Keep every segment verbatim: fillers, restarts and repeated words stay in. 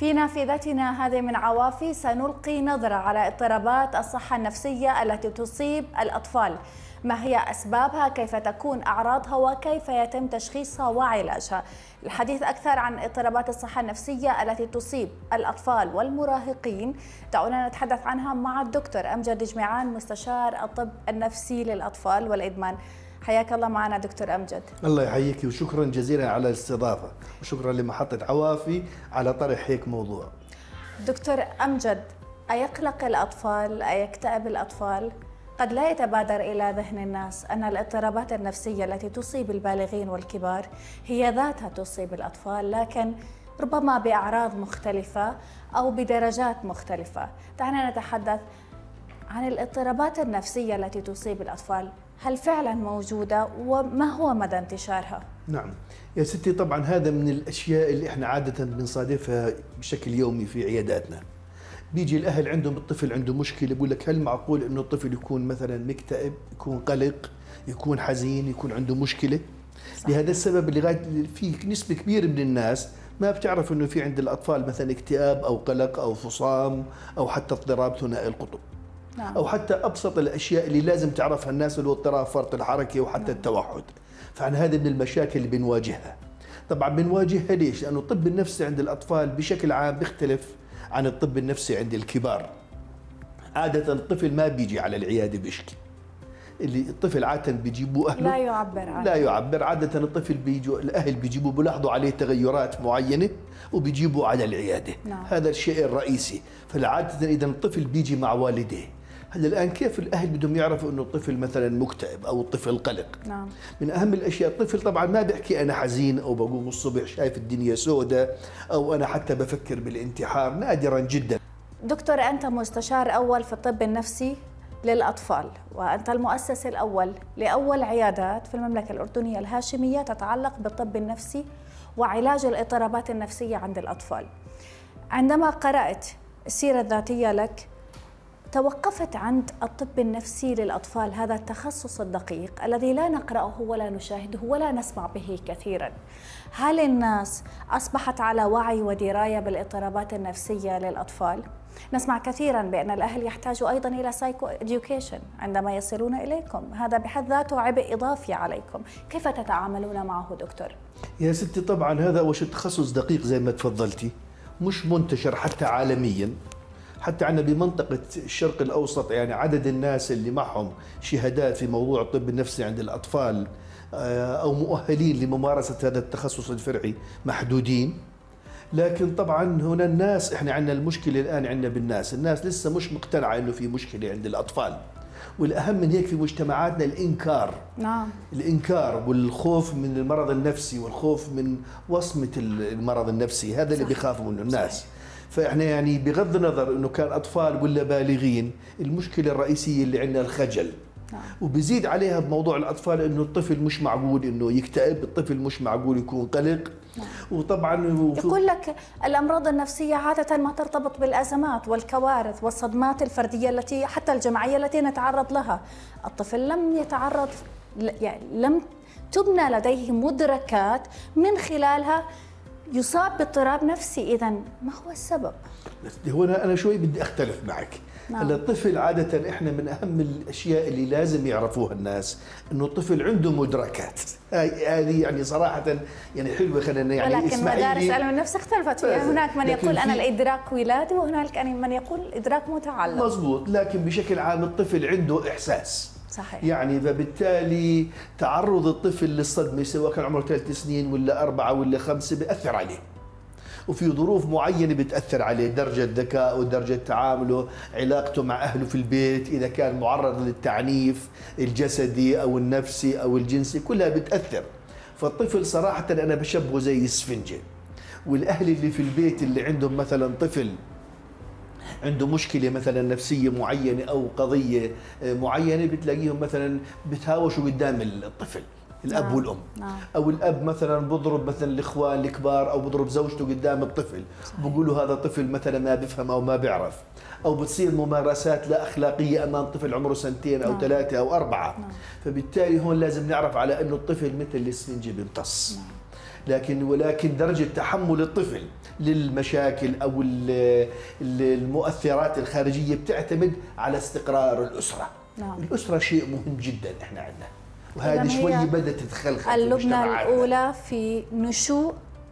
في نافذتنا هذه من عوافي سنلقي نظرة على اضطرابات الصحة النفسية التي تصيب الأطفال. ما هي أسبابها؟ كيف تكون أعراضها؟ وكيف يتم تشخيصها وعلاجها؟ الحديث أكثر عن اضطرابات الصحة النفسية التي تصيب الأطفال والمراهقين دعونا نتحدث عنها مع الدكتور أمجد جميعان، مستشار الطب النفسي للأطفال والإدمان. حياك الله معنا دكتور أمجد. الله يحييك وشكرا جزيلا على الاستضافة، وشكرا لمحطة عوافي على طرح هيك موضوع. دكتور أمجد، أيقلق الأطفال؟ أيكتئب الأطفال؟ قد لا يتبادر إلى ذهن الناس أن الاضطرابات النفسية التي تصيب البالغين والكبار هي ذاتها تصيب الأطفال، لكن ربما بأعراض مختلفة أو بدرجات مختلفة. دعنا نتحدث عن الاضطرابات النفسية التي تصيب الأطفال، هل فعلا موجودة وما هو مدى انتشارها؟ نعم يا ستي، طبعا هذا من الأشياء اللي احنا عادة بنصادفها بشكل يومي في عياداتنا. بيجي الأهل عندهم الطفل عنده مشكلة، بقول لك هل معقول إنه الطفل يكون مثلا مكتئب، يكون قلق، يكون حزين، يكون عنده مشكلة؟ صح. لهذا السبب لغاية في نسبة كبيرة من الناس ما بتعرف إنه في عند الأطفال مثلا اكتئاب أو قلق أو فصام أو حتى اضطراب ثنائي القطب. نعم. أو حتى أبسط الأشياء اللي لازم تعرفها الناس اللي هو اضطراب فرط الحركة وحتى نعم. التوحد. فعن هذه من المشاكل اللي بنواجهها. طبعا بنواجهها ليش؟ لأنه الطب النفسي عند الأطفال بشكل عام بيختلف عن الطب النفسي عند الكبار. عادة الطفل ما بيجي على العيادة بيشكي، اللي الطفل عادة بيجيبوه أهله لا يعبر عنه. لا يعبر، عادة الطفل بيجوا الأهل بيجيبوه بلاحظوا عليه تغيرات معينة وبيجيبوه على العيادة. نعم. هذا الشيء الرئيسي. فالعادة إذا الطفل بيجي مع والديه. هلا الآن كيف الأهل بدهم يعرفوا إنه الطفل مثلا مكتئب أو الطفل قلق؟ نعم. من أهم الأشياء الطفل طبعا ما بيحكي أنا حزين أو بقوم الصبح شايف الدنيا سوداء أو أنا حتى بفكر بالانتحار، نادرا جدا. دكتور، أنت مستشار أول في الطب النفسي للأطفال، وأنت المؤسس الأول لأول عيادات في المملكة الأردنية الهاشمية تتعلق بالطب النفسي وعلاج الاضطرابات النفسية عند الأطفال. عندما قرأت السيرة الذاتية لك توقفت عند الطب النفسي للأطفال، هذا التخصص الدقيق الذي لا نقرأه ولا نشاهده ولا نسمع به كثيرا. هل الناس أصبحت على وعي ودراية بالاضطرابات النفسية للأطفال؟ نسمع كثيرا بأن الأهل يحتاجوا أيضا إلى سايكو إديوكيشن عندما يصلون إليكم، هذا بحد ذاته عبء إضافي عليكم، كيف تتعاملون معه دكتور؟ يا ستي طبعا هذا أول شيء تخصص دقيق زي ما تفضلتي، مش منتشر حتى عالميا. حتى عندنا بمنطقة الشرق الأوسط يعني عدد الناس اللي معهم شهادات في موضوع الطب النفسي عند الأطفال أو مؤهلين لممارسة هذا التخصص الفرعي محدودين. لكن طبعا هنا الناس احنا عندنا المشكلة الآن عندنا بالناس، الناس لسه مش مقتنعة إنه في مشكلة عند الأطفال. والأهم من هيك في مجتمعاتنا الإنكار. نعم. الإنكار والخوف من المرض النفسي والخوف من وصمة المرض النفسي، هذا اللي بيخافوا منه الناس. صحيح. فاحنا يعني بغض النظر انه كان اطفال ولا بالغين، المشكله الرئيسيه اللي عندنا الخجل. نعم. وبزيد عليها بموضوع الاطفال انه الطفل مش معقول انه يكتئب، الطفل مش معقول يكون قلق. نعم. وطبعا يقول لك الامراض النفسيه عاده ما ترتبط بالازمات والكوارث والصدمات الفرديه التي حتى الجماعيه التي نتعرض لها. الطفل لم يتعرض، يعني لم تبنى لديه مدركات من خلالها يصاب باضطراب نفسي. إذا ما هو السبب؟ هنا أنا شوي بدي أختلف معك. نعم. هلا الطفل عادة إحنا من أهم الأشياء اللي لازم يعرفوها الناس إنه الطفل عنده مدركات. هاي هذه يعني صراحة يعني حلوة، خلينا يعني ولكن مدارس علم النفس اختلفت فيها، هناك من يقول أنا الإدراك ولادي وهناك من يقول الإدراك متعلم. مضبوط، لكن بشكل عام الطفل عنده إحساس. صحيح. يعني فبالتالي تعرض الطفل للصدمة سواء كان عمره ثلاث سنين ولا أربعة ولا خمسة بيأثر عليه، وفي ظروف معينة بتأثر عليه، درجة ذكائه ودرجة تعامله، علاقته مع أهله في البيت، إذا كان معرض للتعنيف الجسدي أو النفسي أو الجنسي، كلها بتأثر. فالطفل صراحة أنا بشبهه زي السفنجة، والأهل اللي في البيت اللي عندهم مثلا طفل عنده مشكلة مثلا نفسية معينة أو قضية معينة، بتلاقيهم مثلا بتهاوشوا قدام الطفل، الأب نعم. والأم نعم. أو الأب مثلا بضرب مثلا الإخوان الكبار أو بضرب زوجته قدام الطفل، بقولوا هذا طفل مثلا ما بيفهم أو ما بيعرف، أو بتصير ممارسات لا أخلاقية أمام طفل عمره سنتين أو نعم. ثلاثة أو أربعة نعم. فبالتالي هون لازم نعرف على أنه الطفل مثل الإسفنجة بيمتص نعم. لكن ولكن درجة تحمل الطفل للمشاكل أو المؤثرات الخارجية بتعتمد على استقرار الأسرة. نعم. الأسرة شيء مهم جدا إحنا عندنا، وهذه شوي بدأت تتخلخل. اللبنة الأولى في نشوء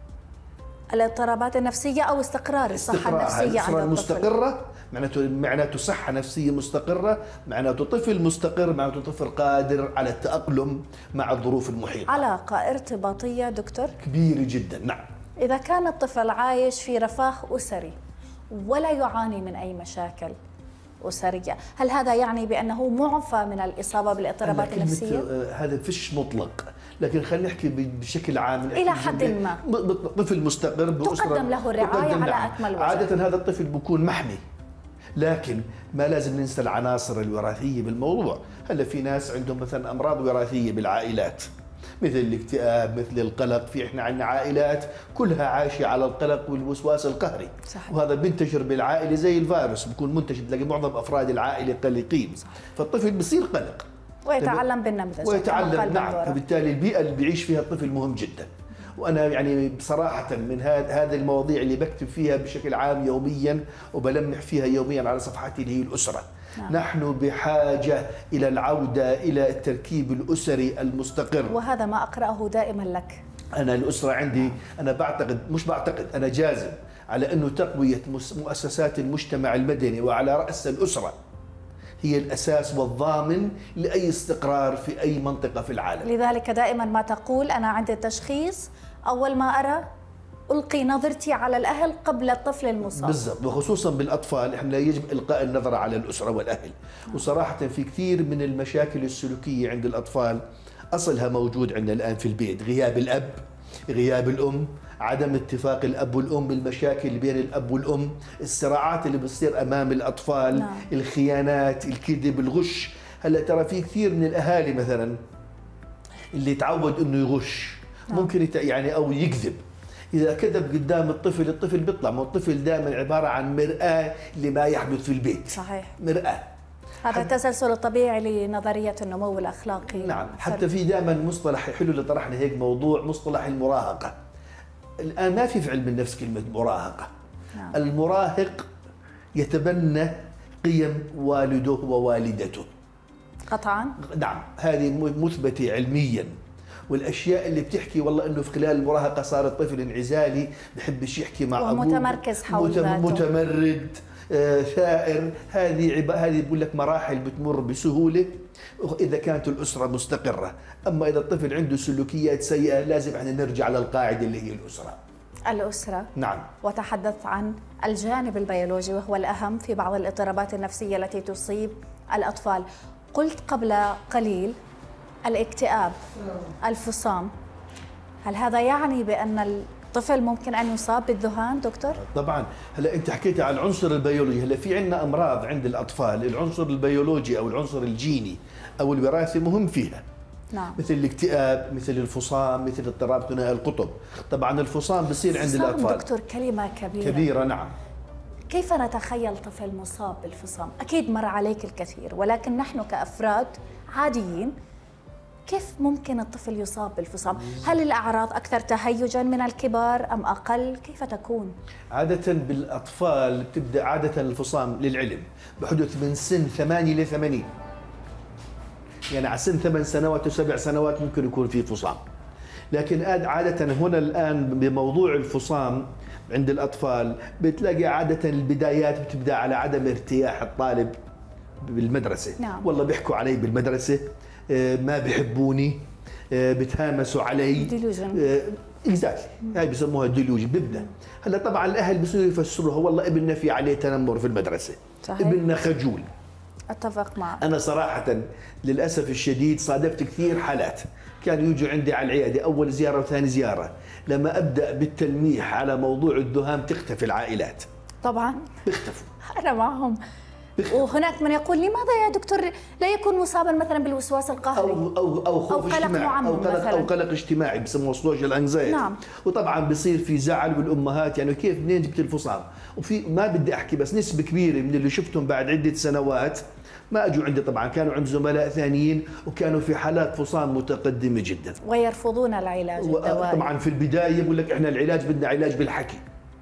الاضطرابات النفسية أو استقرار الصحة النفسية عند الأسرة الطفل. المستقرة معناته معناته صحة نفسية مستقرة، معناته طفل مستقر، معناته طفل قادر على التأقلم مع الظروف المحيطة. علاقة ارتباطية دكتور كبيرة جدا. نعم. إذا كان الطفل عايش في رفاه أسري ولا يعاني من أي مشاكل أسرية، هل هذا يعني بأنه معفى من الإصابة بالاضطرابات النفسية؟ هذا فيش مطلق، لكن خلينا نحكي بشكل عام. إلى حد ما طفل مستقر بأسرة تقدم له الرعاية على نعم. أكمل وجه. عادة هذا الطفل بيكون محمي، لكن ما لازم ننسى العناصر الوراثية بالموضوع. هلا في ناس عندهم مثلا أمراض وراثية بالعائلات، مثل الاكتئاب، مثل القلق. في احنا عندنا عائلات كلها عايشه على القلق والوسواس القهري. صحيح. وهذا بينتشر بالعائله زي الفيروس، بيكون منتشر، تلاقي معظم افراد العائله قلقين. صحيح. فالطفل بصير قلق ويتعلم بالنمذجه ويتعلم. نعم. فبالتالي البيئه اللي بيعيش فيها الطفل مهم جدا. وانا يعني بصراحه من هذه المواضيع اللي بكتب فيها بشكل عام يوميا وبلمح فيها يوميا على صفحتي اللي هي الاسره. نعم. نحن بحاجة إلى العودة إلى التركيب الأسري المستقر، وهذا ما أقرأه دائما لك. أنا الأسرة عندي، أنا بعتقد مش بعتقد أنا جازم على أنه تقوية مؤسسات المجتمع المدني وعلى رأس الأسرة هي الأساس والضامن لأي استقرار في أي منطقة في العالم. لذلك دائما ما تقول أنا عند التشخيص أول ما أرى ألقي نظرتي على الأهل قبل الطفل المصاب. بالضبط، وخصوصا بالأطفال احنا يجب إلقاء النظر على الأسرة والأهل. وصراحة في كثير من المشاكل السلوكية عند الأطفال أصلها موجود عندنا الآن في البيت، غياب الأب، غياب الأم، عدم اتفاق الأب والأم بالمشاكل بين الأب والأم، الصراعات اللي بتصير أمام الأطفال. نعم. الخيانات، الكذب، الغش. هلا ترى في كثير من الأهالي مثلا اللي تعود إنه يغش. نعم. ممكن يعني أو يكذب. إذا كذب قدام الطفل، الطفل بيطلع، ما الطفل دائما عبارة عن مرآة لما يحدث في البيت. صحيح. مرآة. هذا التسلسل الطبيعي لنظرية النمو الأخلاقي. نعم. حتى في دائما مصطلح حلو اللي طرحنا هيك موضوع، مصطلح المراهقة. الآن ما في في علم النفس كلمة مراهقة. نعم. المراهق يتبنى قيم والده ووالدته. قطعا. نعم، هذه مثبتة علميا. والاشياء اللي بتحكي والله انه في خلال المراهقه صار الطفل انعزالي، بحبش يحكي مع ابوه، متمركز حول ذاته، متمرد، آه، ثائر. هذه عب... هذه بقول لك مراحل بتمر بسهوله اذا كانت الاسره مستقره. اما اذا الطفل عنده سلوكيات سيئه لازم احنا نرجع للقاعده اللي هي الاسره. الاسره. نعم. وتحدث عن الجانب البيولوجي وهو الاهم في بعض الاضطرابات النفسيه التي تصيب الاطفال. قلت قبل قليل الاكتئاب، الفصام، هل هذا يعني بأن الطفل ممكن أن يصاب بالذهان دكتور؟ طبعا. هلا أنت حكيت عن العنصر البيولوجي، هلا في عندنا أمراض عند الأطفال العنصر البيولوجي أو العنصر الجيني أو الوراثي مهم فيها. نعم. مثل الاكتئاب، مثل الفصام، مثل اضطراب ثنائي القطب. طبعا الفصام بصير عند الأطفال. دكتور كلمة كبيرة. كبيرة. نعم. كيف نتخيل طفل مصاب بالفصام؟ أكيد مر عليك الكثير، ولكن نحن كأفراد عاديين كيف ممكن الطفل يصاب بالفصام؟ هل الأعراض أكثر تهيجاً من الكبار أم أقل؟ كيف تكون؟ عادة بالأطفال بتبدأ عادة الفصام للعلم بحدث من سن ثمانية إلى ثمانين. يعني على سن ثمان سنوات وسبع سنوات ممكن يكون في فصام. لكن عادة هنا الآن بموضوع الفصام عند الأطفال بتلاقي عادة البدايات بتبدأ على عدم ارتياح الطالب بالمدرسة. نعم. والله بيحكوا علي بالمدرسة، ما بيحبوني، بتهامسوا علي. ديلوجن. اكزاكتلي، هاي بسموها ديلوجن. بيبدا هلا طبعا الاهل بصيروا يفسروها والله ابننا في عليه تنمر في المدرسه. صحيح. ابننا خجول. اتفق معك. انا صراحه للاسف الشديد صادفت كثير حالات كانوا يجوا عندي على العياده اول زياره وثاني زياره، لما ابدا بالتلميح على موضوع الذهان تختفي العائلات. طبعا بيختفوا. انا معهم. وهناك من يقول لماذا يا دكتور لا يكون مصابا مثلا بالوسواس القهري او او او خوف أو قلق اجتماعي او قلق مثلاً. او قلق اجتماعي بسموه سوشيال انكزايتي. نعم. وطبعا بصير في زعل والامهات يعني كيف منين جبت الفصام؟ وفي ما بدي احكي بس نسبه كبيره من اللي شفتهم بعد عده سنوات ما اجوا عندي، طبعا كانوا عند زملاء ثانيين وكانوا في حالات فصام متقدمه جدا ويرفضون العلاج الدوائي. طبعا في البدايه يقول لك احنا العلاج بدنا علاج بالحكي،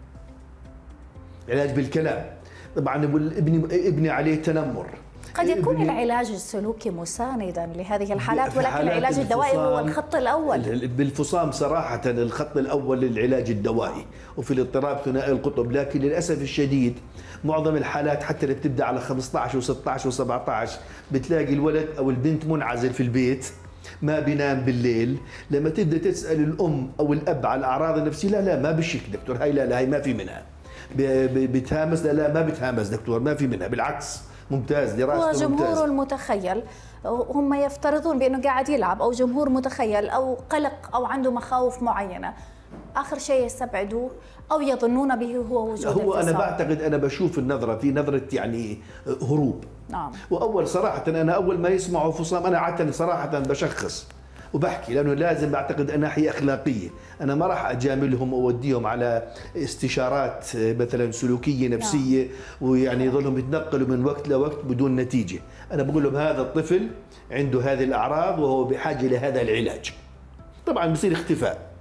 علاج بالكلام. طبعا ابني ابني عليه تنمر. قد يكون العلاج السلوكي مساندا لهذه الحالات، ولكن العلاج الدوائي هو الخط الأول. بالفصام صراحة الخط الأول للعلاج الدوائي، وفي الاضطراب ثنائي القطب. لكن للأسف الشديد معظم الحالات حتى اللي بتبدأ على خمسة عشر وستة عشر وسبعة عشر بتلاقي الولد أو البنت منعزل في البيت، ما بينام بالليل. لما تبدأ تسأل الأم أو الأب على الأعراض النفسية، لا لا ما بشك دكتور، هاي لا لا هاي ما في منها. بتهامس، لا لا ما بتهامس دكتور، ما في منها، بالعكس ممتاز، دراسته ممتازة. وجمهور المتخيل هم يفترضون بأنه قاعد يلعب، أو جمهور متخيل أو قلق أو عنده مخاوف معينة، آخر شيء يستبعدوه أو يظنون به هو وجود هو الفصام. أنا بعتقد أنا بشوف النظرة في نظرة يعني هروب. نعم. وأول صراحة أنا أول ما يسمعوا فصام أنا عادة صراحة بشخص وبحكي، لأنه لازم بعتقد ناحية أخلاقية. أنا ما راح أجاملهم وأوديهم على استشارات مثلا سلوكية نفسية ويعني يظلهم يتنقلوا من وقت لوقت بدون نتيجة. أنا بقول لهم هذا الطفل عنده هذه الأعراض وهو بحاجة لهذا العلاج. طبعا بصير اختفاء،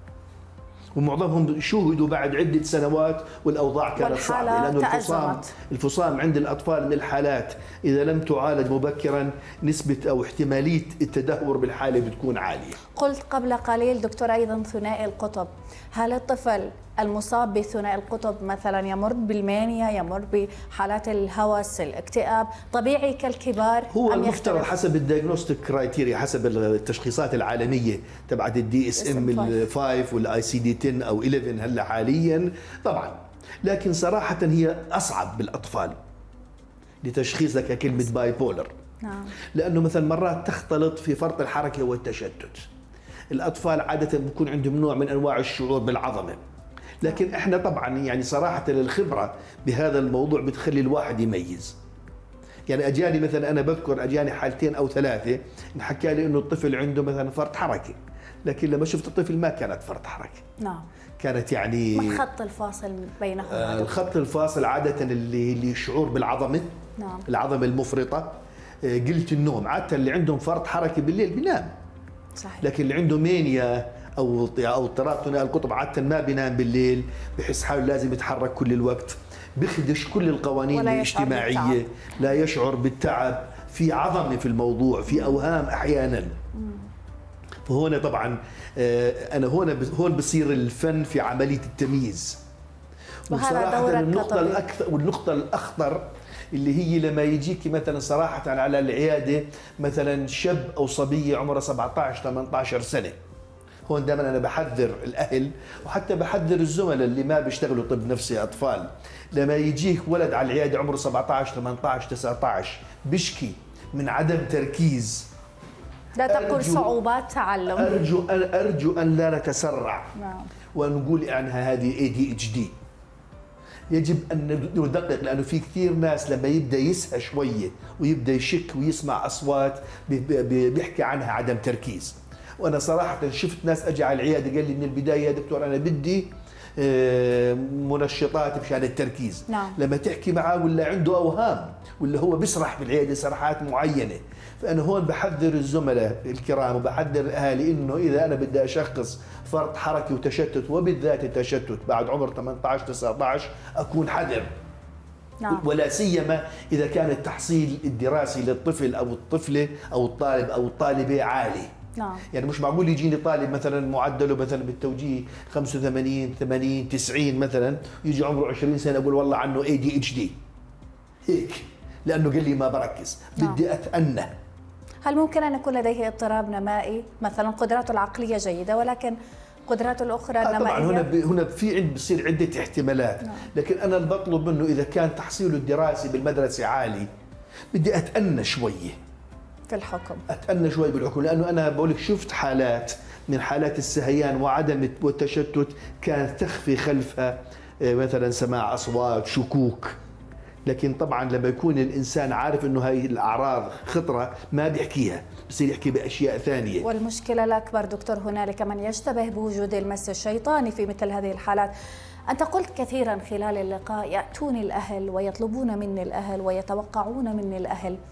ومعظمهم شوهدوا بعد عدة سنوات والأوضاع كانت صعبة، لأنه الفصام الفصام عند الأطفال من الحالات إذا لم تعالج مبكرا نسبة أو احتمالية التدهور بالحالة بتكون عالية. قلت قبل قليل دكتور أيضا ثنائي القطب، هل الطفل المصاب بثنائي القطب مثلا يمر بالمانيا، يمر بحالات الهوس، الاكتئاب، طبيعي كالكبار؟ هو المفترض حسب الدياجنوستيك كرايتيريا، حسب التشخيصات العالميه تبعت الدي اس ام الخمسة والاي سي دي عشرة او إحدى عشر هلا حاليا طبعا. لكن صراحه هي اصعب بالاطفال لتشخيصها ككلمه باي بولر. نعم. لانه مثلا مرات تختلط في فرط الحركه والتشتت. الاطفال عاده بيكون عندهم نوع من انواع الشعور بالعظمه، لكن احنا طبعا يعني صراحه الخبره بهذا الموضوع بتخلي الواحد يميز. يعني اجاني مثلا، انا بذكر اجاني حالتين او ثلاثه انحكى لي انه الطفل عنده مثلا فرط حركه، لكن لما شفت الطفل ما كانت فرط حركه. نعم. كانت يعني ما الخط الفاصل بينهم؟ آه الخط الفاصل عاده اللي اللي شعور بالعظمه. نعم. العظمه المفرطه، آه قله النوم. عاده اللي عندهم فرط حركه بالليل بينام. صحيح. لكن اللي عنده مانيا او او اضطراب ثنائي القطب عاده ما بينام بالليل، بحس حاله لازم يتحرك كل الوقت، بيخدش كل القوانين الاجتماعيه، لا يشعر بالتعب، في عظمه في الموضوع، في اوهام احيانا. فهنا طبعا انا هون هون بصير الفن في عمليه التمييز. وهذا دورك النقطه الاكثر والنقطه الاخطر اللي هي لما يجيك مثلا صراحه على العياده مثلا شاب او صبيه عمرها سبعة عشر ثمانية عشر سنه. هون دائما انا بحذر الاهل وحتى بحذر الزملاء اللي ما بيشتغلوا طب نفسي اطفال، لما يجيك ولد على العياده عمره سبعة عشر ثمانية عشر تسعة عشر بيشكي من عدم تركيز، لا تقل صعوبات تعلم، ارجو ان ارجو ان لا نتسرع. نعم. ونقول عنها هذه إيه دي إتش دي. يجب ان ندقق، لانه في كثير ناس لما يبدا يسهى شويه ويبدا يشك ويسمع اصوات بيحكي عنها عدم تركيز. وانا صراحه شفت ناس اجى على العياده قال لي من البدايه يا دكتور انا بدي منشطات مشان التركيز. نعم. لما تحكي معه ولا عنده اوهام ولا هو بيسرح بالعياده سرحات معينه. فانا هون بحذر الزملاء الكرام وبحذر الاهالي انه اذا انا بدي اشخص فرط حركي وتشتت وبالذات التشتت بعد عمر ثمانية عشر تسعة عشر اكون حذر. نعم. ولا سيما اذا كان التحصيل الدراسي للطفل او الطفله او الطالب او الطالبه عالي. نعم. يعني مش معقول يجيني طالب مثلا معدله مثلا بالتوجيه خمسة وثمانين ثمانين تسعين مثلا يجي عمره عشرين سنه اقول والله عنه إيه دي إتش دي هيك، لانه قال لي ما بركز. نعم. بدي اتأنى. هل ممكن ان يكون لديه اضطراب نمائي؟ مثلا قدراته العقليه جيده ولكن قدراته الاخرى آه النمائيه؟ طبعا هنا هنا في عند بصير عده احتمالات. نعم. لكن انا اللي بطلب منه اذا كان تحصيله الدراسي بالمدرسه عالي بدي اتأنى شويه في الحكم، اتأنى شوي بالحكم، لانه انا بقول لك شفت حالات من حالات السهيان وعدم والتشتت كانت تخفي خلفها مثلا سماع اصوات، شكوك. لكن طبعا لما يكون الانسان عارف انه هاي الاعراض خطره ما بيحكيها، بصير يحكي باشياء ثانيه. والمشكله الاكبر دكتور هنالك من يشتبه بوجود المس الشيطاني في مثل هذه الحالات. انت قلت كثيرا خلال اللقاء ياتوني الاهل ويطلبون مني الاهل ويتوقعون مني الاهل.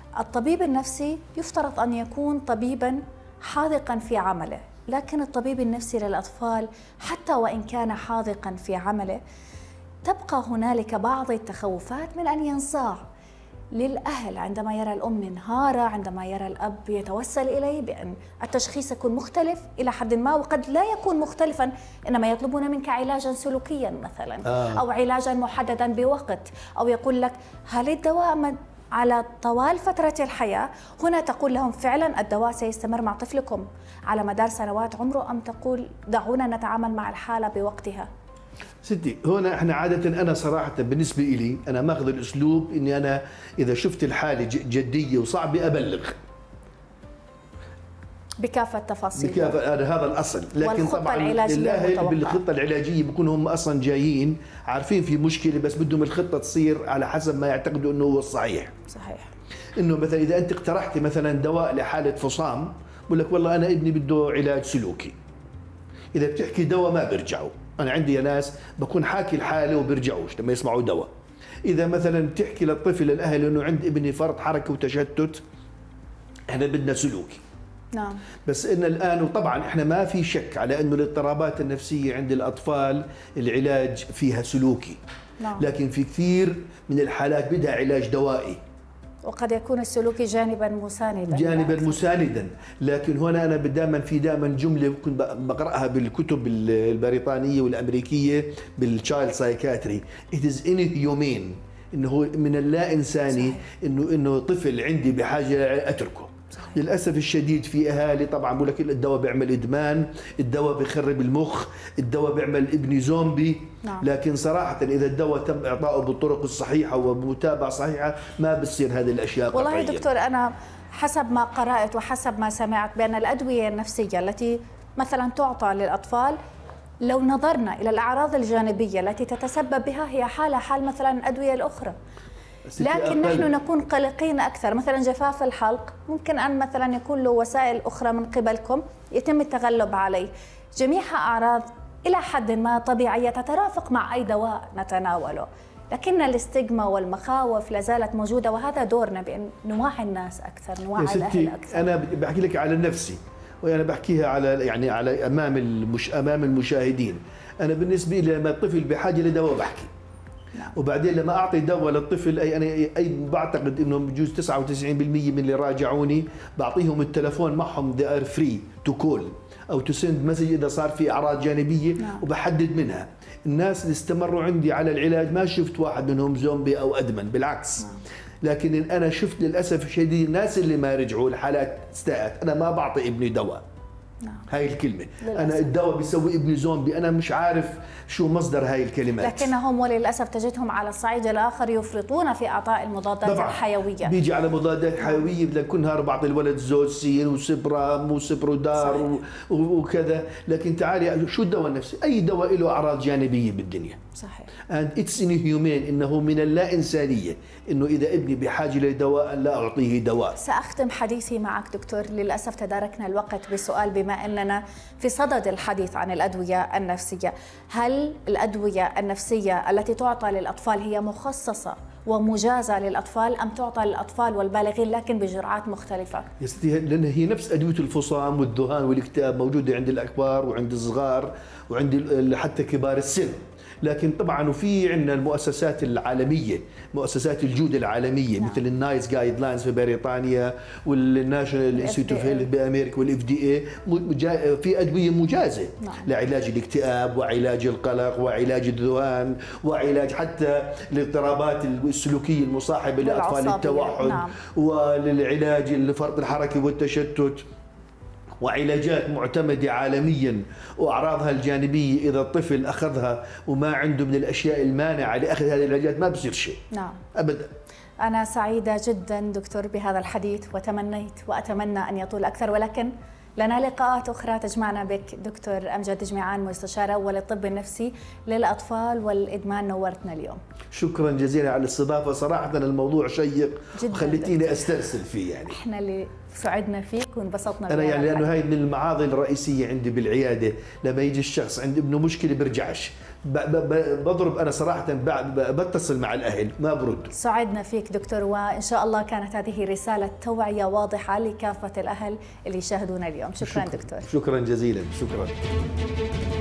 الطبيب النفسي يفترض أن يكون طبيباً حاذقاً في عمله، لكن الطبيب النفسي للأطفال حتى وإن كان حاذقاً في عمله تبقى هنالك بعض التخوفات من أن ينصاع للأهل عندما يرى الأم منهارة، عندما يرى الأب يتوسل إليه بأن التشخيص يكون مختلف إلى حد ما، وقد لا يكون مختلفا، إنما يطلبون منك علاجا سلوكيا مثلا آه. أو علاجا محددا بوقت، أو يقول لك هل الدواء على طوال فترة الحياة؟ هنا تقول لهم فعلا الدواء سيستمر مع طفلكم على مدار سنوات عمره، أم تقول دعونا نتعامل مع الحالة بوقتها؟ ستي هنا احنا عادة انا صراحة بالنسبة لي انا ماخذ الاسلوب اني انا اذا شفت الحالة جدية وصعبة ابلغ بكافة تفاصيل بكافة، هذا الاصل. لكن طبعا الاهل بالخطة العلاجية بيكونوا هم اصلا جايين عارفين في مشكلة، بس بدهم الخطة تصير على حسب ما يعتقدوا انه هو الصحيح. صحيح. انه مثلا اذا انت اقترحتي مثلا دواء لحالة فصام بقول لك والله انا ابني بده علاج سلوكي. اذا بتحكي دواء ما بيرجعوا. أنا عندي ناس بكون حاكي الحالة وبيرجعوش لما يسمعوا دواء. إذا مثلا بتحكي للطفل الأهل إنه عند ابني فرط حركة وتشتت، إحنا بدنا سلوكي. نعم. بس إن الآن وطبعا إحنا ما في شك على إنه الاضطرابات النفسية عند الأطفال العلاج فيها سلوكي. نعم. لكن في كثير من الحالات بدها علاج دوائي. وقد يكون السلوكي جانبا مساندا جانبا يعني. مساندا، لكن هنا انا دائما في دائما جمله كنت بقراها بالكتب البريطانيه والامريكيه بالتشايلد سايكاتري، ات از انهيومين، انه من اللا انساني انه انه طفل عندي بحاجه اتركه. صحيح. للاسف الشديد في اهالي طبعا بقول لك الدواء بيعمل ادمان، الدواء بيخرب المخ، الدواء بيعمل ابني زومبي. نعم. لكن صراحه اذا الدواء تم اعطائه بالطرق الصحيحه وبمتابعه صحيحه ما بتصير هذه الاشياء والله قطعية. يا دكتور انا حسب ما قرات وحسب ما سمعت بان الادويه النفسيه التي مثلا تعطى للاطفال لو نظرنا الى الاعراض الجانبيه التي تتسبب بها هي حاله حال مثلا الادويه الاخرى، لكن نحن نكون قلقين أكثر. مثلا جفاف الحلق ممكن أن مثلا يكون له وسائل أخرى من قبلكم يتم التغلب عليه، جميعها أعراض إلى حد ما طبيعية تترافق مع أي دواء نتناوله، لكن الاستجما والمخاوف لازالت موجودة، وهذا دورنا بأن نوعي الناس أكثر، نوعي الأهل أكثر. أنا بحكي لك على نفسي وأنا بحكيها على يعني على أمام المش أمام المشاهدين. أنا بالنسبة لي لما الطفل بحاجة لدواء بحكي. نعم. وبعدين لما اعطي دواء للطفل اي انا اي بعتقد انه بجوز تسعة وتسعين بالمئة من اللي راجعوني بعطيهم التلفون معهم they are free to call او to send message اذا صار في اعراض جانبيه. نعم. وبحدد منها. الناس اللي استمروا عندي على العلاج ما شفت واحد منهم زومبي او ادمن، بالعكس. نعم. لكن انا شفت للاسف الشديد الناس اللي ما رجعوا الحالات استاءت. انا ما بعطي ابني دواء. نعم. هاي الكلمة للأسف. أنا الدواء بيسوي ابني زومبي، أنا مش عارف شو مصدر هاي الكلمات. لكنهم وللأسف تجدهم على الصعيد الآخر يفرطون في إعطاء المضادات طبعا. الحيوية. بيجي على مضادات حيوية بدك كلها بعض الولد زوسين وسبرام وسبرودار وكذا، لكن تعالي شو الدواء النفسي؟ أي دواء له أعراض جانبية بالدنيا. صحيح. and it's inhumane، إنه من اللا إنسانية إنه إذا ابني بحاجة لدواء لا أعطيه دواء. سأختم حديثي معك دكتور، للأسف تداركنا الوقت بسؤال بما أننا في صدد الحديث عن الأدوية النفسية، هل الأدوية النفسية التي تعطى للأطفال هي مخصصة ومجازة للأطفال أم تعطى للأطفال والبالغين لكن بجرعات مختلفة؟ لأن هي نفس أدوية الفصام والذهان والاكتئاب موجودة عند الأكبر وعند الصغار وعند حتى كبار السن. لكن طبعا وفي عندنا المؤسسات العالميه، مؤسسات الجوده العالميه. نعم. مثل النايس جايد لاينز في بريطانيا والناشونال انستيتيوت اوف هيلث بامريكا والاف دي اي، في ادويه مجازه. نعم. لعلاج الاكتئاب وعلاج القلق وعلاج الذهان وعلاج حتى الاضطرابات السلوكيه المصاحبه لاطفال التوحد. نعم. وللعلاج الفرط الحركي والتشتت، وعلاجات معتمدة عالميا وأعراضها الجانبية إذا الطفل أخذها وما عنده من الأشياء المانعة لأخذ هذه العلاجات ما بصير شيء. نعم. أبدا. أنا سعيدة جدا دكتور بهذا الحديث، وتمنيت وأتمنى أن يطول أكثر، ولكن لنا لقاءات أخرى تجمعنا بك دكتور أمجد جميعان، مستشار أول الطب النفسي للأطفال والإدمان. نورتنا اليوم. شكرا جزيلا على الاستضافة، صراحة الموضوع شيق وخليتيني أسترسل فيه. يعني إحنا اللي سعدنا فيك وانبسطنا. أنا يعني لأنه هاي من المعاضل الرئيسية عندي بالعيادة، لما يجي الشخص عند ابنه مشكلة بيرجعش، بضرب انا صراحه، بتصل مع الاهل ما برد. سعدنا فيك دكتور، وان شاء الله كانت هذه رساله توعيه واضحه لكافه الاهل اللي يشاهدونا اليوم. شكرا, شكرا دكتور. شكرا جزيلا. شكرا.